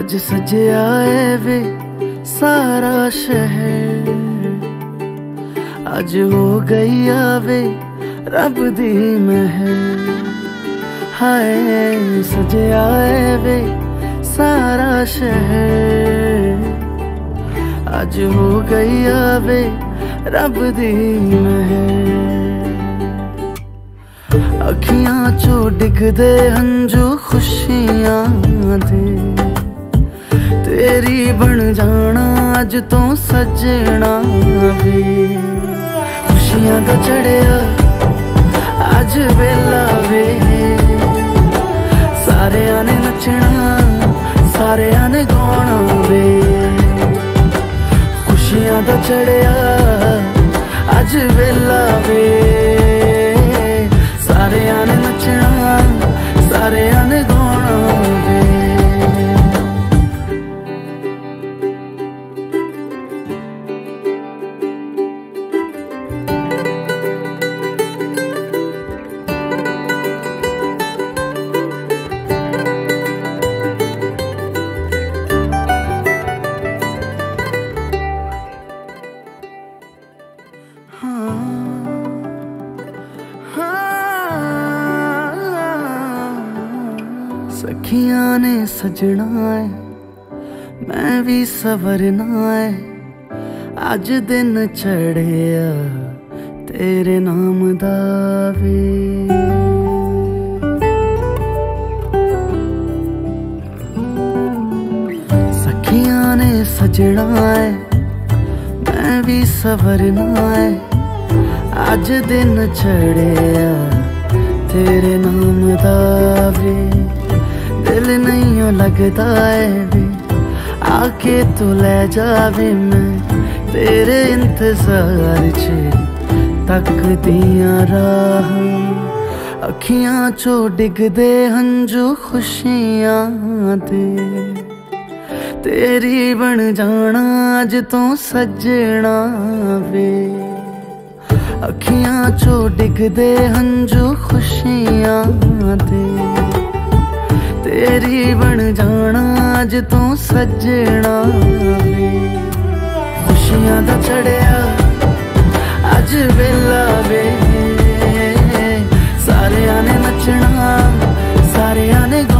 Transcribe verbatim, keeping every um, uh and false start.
अज सजया है वे सारा शहर, अज हो गई आवे रब दी महर। हाय सजया है वे सारा शहर, अज हो गई आवे रब दी महर। अखियां चो डिगदे हंजू खुशियां दे, तेरी बन जाना अज तो सजना वे। खुशियां दा चढ़िया अज वेला वे, सारेयां ने नचना सारेयां ने गाना वे। खुशियां दा चढ़िया अज वेला वे, सारेयां ने नचना सारेयां ने गाना वे। सखियां ने सजना है मैं भी सवरना है, अज दिन चढ़िया तेरे नाम दा वे। सखियां ने सजना है मैं भी सवरना है, अज दिन चढ़िया तेरे नाम दा वे। दिल नहीं लगता है वे आके तू ले जावे, मैं तेरे इंतजार च तक दिया राह। अखियां चो डिगदे हंजू खुशियां दे, तेरी बन जाना अज तो सजना वे। अखियां चो डिगदे हंजू खुशियां दे, तेरी बन जाना अज तो सजना वे। खुशियां दा चढ़िया अज वेला वे, सारेयां ने नचना सारेयां ने